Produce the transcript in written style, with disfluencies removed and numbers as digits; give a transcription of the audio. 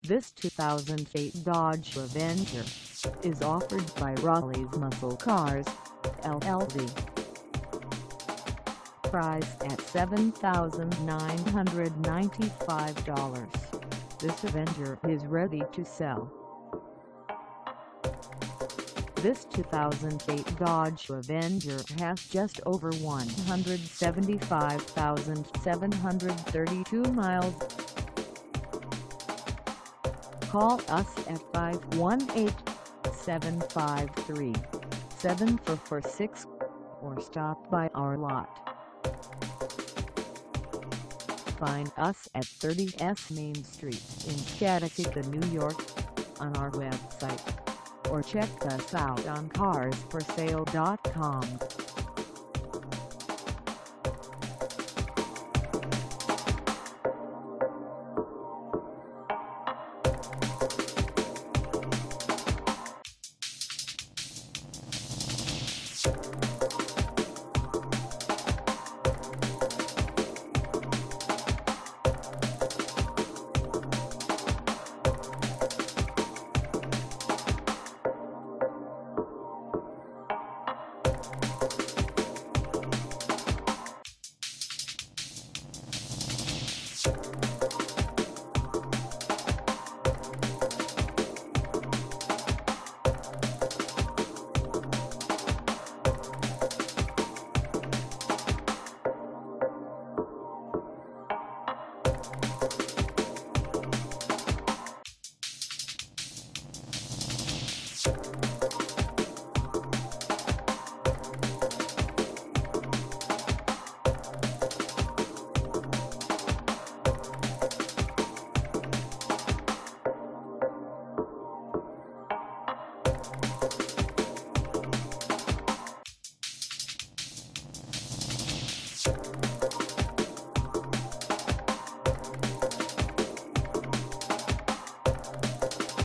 This 2008 Dodge Avenger is offered by Roli's Muscle Cars, LLC. Price at $7,995. This Avenger is ready to sell. This 2008 Dodge Avenger has just over 175,732 miles. Call us at 518-753-7446 or stop by our lot. Find us at 30S Main Street in Schaghticoke, New York, on our website, or check us out on carsforsale.com.